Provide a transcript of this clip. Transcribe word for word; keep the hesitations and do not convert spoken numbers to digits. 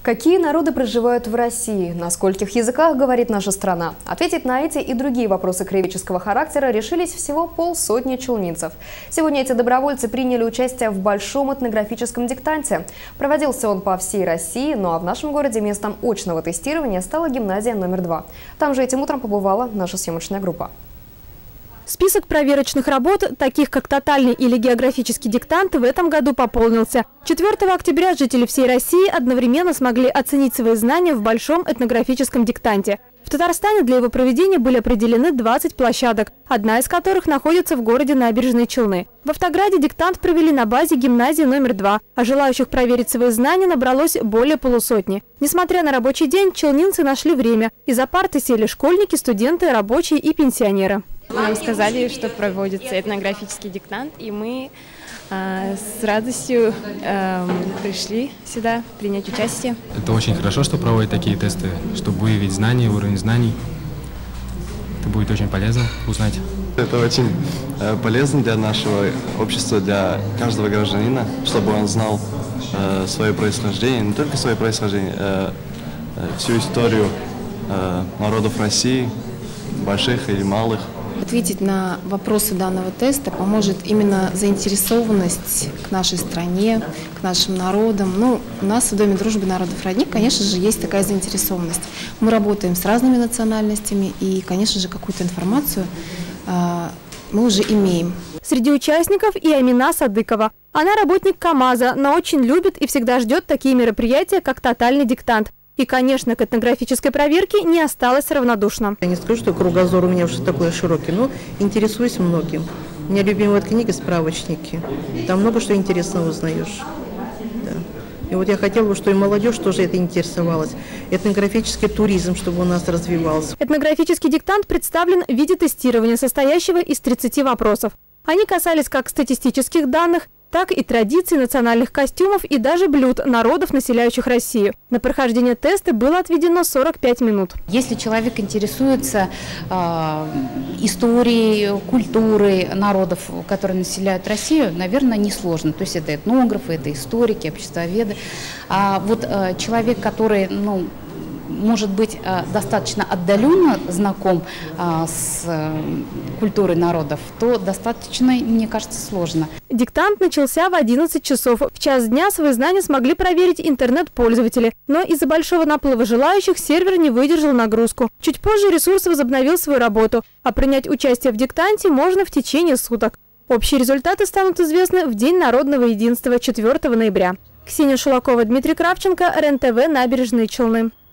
Какие народы проживают в России? На скольких языках говорит наша страна? Ответить на эти и другие вопросы краеведческого характера решились всего полсотни челнинцев. Сегодня эти добровольцы приняли участие в большом этнографическом диктанте. Проводился он по всей России, ну а в нашем городе местом очного тестирования стала гимназия номер два. Там же этим утром побывала наша съемочная группа. Список проверочных работ, таких как тотальный или географический диктант, в этом году пополнился. четвёртого октября жители всей России одновременно смогли оценить свои знания в большом этнографическом диктанте. В Татарстане для его проведения были определены двадцать площадок, одна из которых находится в городе Набережные Челны. В Автограде диктант провели на базе гимназии номер два, а желающих проверить свои знания набралось более полусотни. Несмотря на рабочий день, челнинцы нашли время, и за парты сели школьники, студенты, рабочие и пенсионеры. Нам сказали, что проводится этнографический диктант, и мы э, с радостью э, пришли сюда принять участие. Это очень хорошо, что проводят такие тесты, чтобы выявить знания, уровень знаний. Это будет очень полезно узнать. Это очень э, полезно для нашего общества, для каждого гражданина, чтобы он знал э, свое происхождение, не только свое происхождение, э, э, всю историю э, народов России, больших или малых. Ответить на вопросы данного теста поможет именно заинтересованность к нашей стране, к нашим народам. Ну, у нас в Доме дружбы народов родник, конечно же, есть такая заинтересованность. Мы работаем с разными национальностями и, конечно же, какую-то информацию э, мы уже имеем. Среди участников и Амина Садыкова. Она работник КАМАЗа, но очень любит и всегда ждет такие мероприятия, как тотальный диктант. И, конечно, к этнографической проверке не осталось равнодушно. Я не скажу, что кругозор у меня уже такой широкий, но интересуюсь многим. У меня любимая книга «Справочники». Там много что интересного узнаешь. Да. И вот я хотела бы, что и молодежь тоже это интересовалась. Этнографический туризм, чтобы у нас развивался. Этнографический диктант представлен в виде тестирования, состоящего из тридцати вопросов. Они касались как статистических данных, так и традиций, национальных костюмов и даже блюд народов, населяющих Россию. На прохождение теста было отведено сорок пять минут. Если человек интересуется э, историей, культурой народов, которые населяют Россию, наверное, несложно. То есть это этнографы, это историки, обществоведы. А вот э, человек, который, ну, может быть, достаточно отдаленно знаком с культурой народов, то достаточно, мне кажется, сложно. Диктант начался в одиннадцать часов. В час дня свои знания смогли проверить интернет-пользователи. Но из-за большого наплыва желающих сервер не выдержал нагрузку. Чуть позже ресурс возобновил свою работу. А принять участие в диктанте можно в течение суток. Общие результаты станут известны в День народного единства четвёртого ноября. Ксения Шулакова, Дмитрий Кравченко, РЕН-ТВ, Набережные Челны.